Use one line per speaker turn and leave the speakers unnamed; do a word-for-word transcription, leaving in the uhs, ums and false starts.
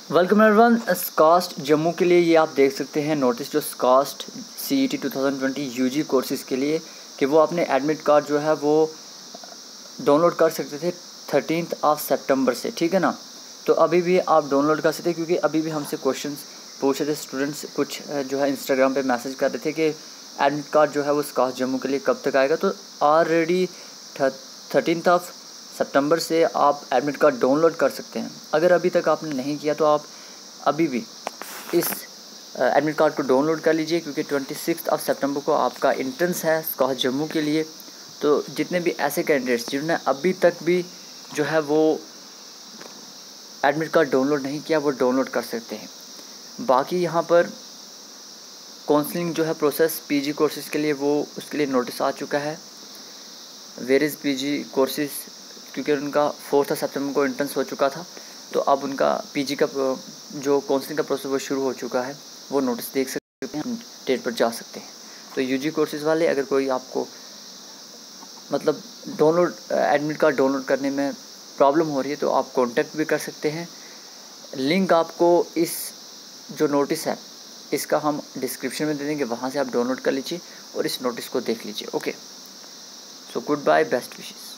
Welcome everyone. SKUAST Jammu के लिए ये आप देख सकते हैं नोटिस जो SKUAST CET two thousand twenty UG courses के लिए कि वो अपने एडमिट कार्ड जो है वो डाउनलोड कर सकते थे थर्टीन्थ ऑफ सितंबर से, ठीक है ना। तो अभी भी आप डाउनलोड कर सकते हैं क्योंकि अभी भी हमसे क्वेश्चंस पूछ रहे थे स्टूडेंट्स, कुछ जो है इंस्टाग्राम पे मैसेज कर रहे थे कि एडमिट कार्ड जो है वो स्कास्ट जम्मू के लिए कब तक आएगा। तो ऑलरेडी थर्टीन्थ ऑफ सितंबर से आप एडमिट कार्ड डाउनलोड कर सकते हैं। अगर अभी तक आपने नहीं किया तो आप अभी भी इस एडमिट कार्ड को डाउनलोड कर लीजिए क्योंकि ट्वेंटी सिक्स ऑफ सितंबर को आपका एंट्रेंस है स्कास्ट जम्मू के लिए। तो जितने भी ऐसे कैंडिडेट्स जिन्होंने अभी तक भी जो है वो एडमिट कार्ड डाउनलोड नहीं किया वो डाउनलोड कर सकते हैं। बाकी यहाँ पर काउंसलिंग जो है प्रोसेस पीजी कोर्सेज़ के लिए वो उसके लिए नोटिस आ चुका है। वेरियस पीजी कोर्सेज़ क्योंकि उनका फोर्थ सितंबर को एंट्रेंस हो चुका था तो अब उनका पीजी का जो काउंसलिंग का प्रोसेस वो शुरू हो चुका है। वो नोटिस देख सकते हैं, डेट पर जा सकते हैं। तो यूजी कोर्सेज़ वाले अगर कोई आपको मतलब डाउनलोड एडमिट कार्ड डाउनलोड करने में प्रॉब्लम हो रही है तो आप कांटेक्ट भी कर सकते हैं। लिंक आपको इस जो नोटिस है इसका हम डिस्क्रिप्शन में दे देंगे, वहाँ से आप डाउनलोड कर लीजिए और इस नोटिस को देख लीजिए। Okay, so goodbye, best wishes.